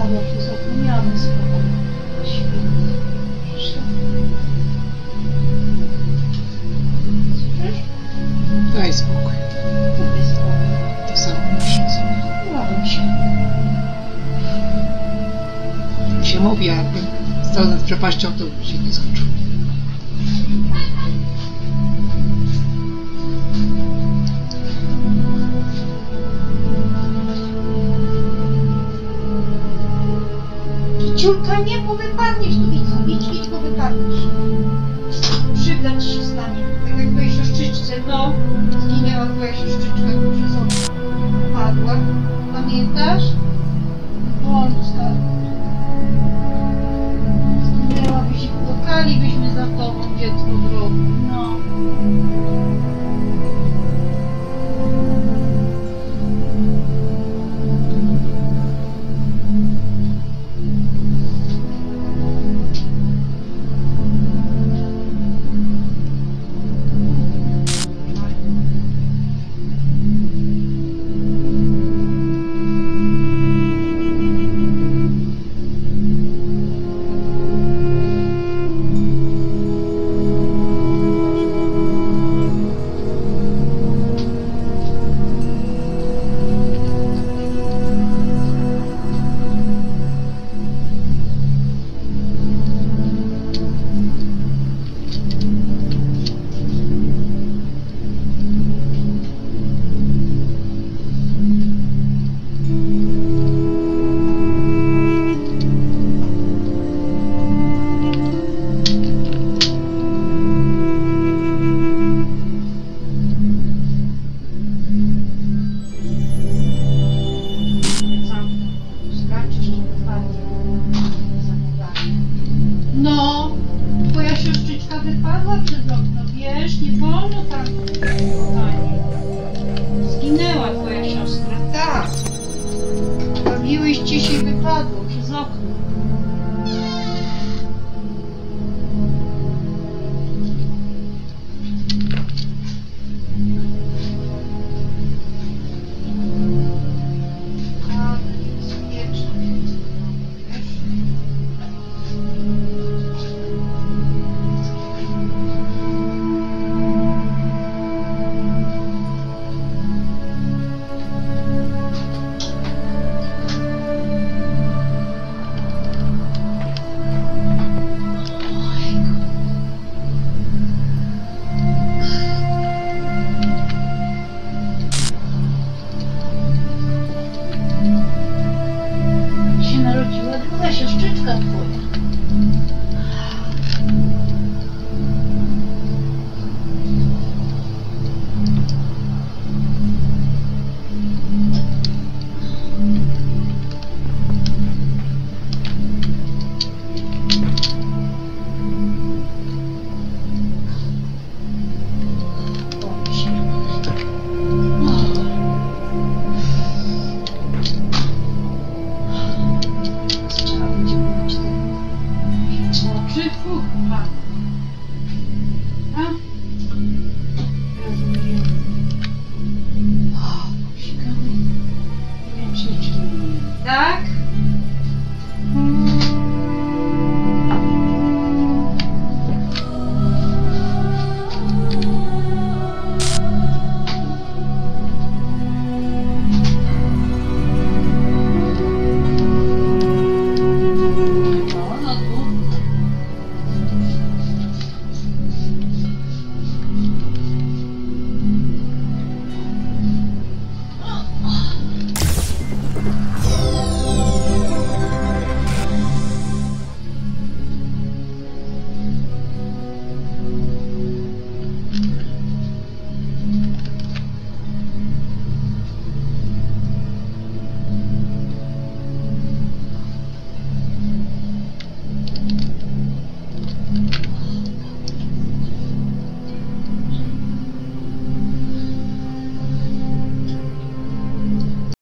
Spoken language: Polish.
wypadła przez okno, miałabym spokój. Świetnie. Przyszła. Słyszysz? Daj spokój. Co ty spokój? To samo muszę sobie. Byłabym się. Się mówi, jakbym stał nad przepaścią, to się nie skończył. Ciulka, nie, bo wypadniesz, tu idź, bo wypadniesz. Krzywda ci się stanie, tak jak twojej siostrzyczce, no. Zginęła twoja siostrzyczka przez okno. Padła, pamiętasz? Błądźca. Zginęłabyś i płakalibyśmy za tobą, dziecko drogie. No. No, twoja siostrzyczka wypadła przez okno, wiesz, nie wolno tak, kochanie. Zginęła twoja siostra, tak. Bawiłyście się i wypadło przez okno. A, bezpieczne, wiesz. Się narodziła druga siostrzyczka twoja. Trzeba będzie mówić tego wiecznego brzytwu. A? Rozumiem. O, psikamy. Nie wiem, czy nie. Tak?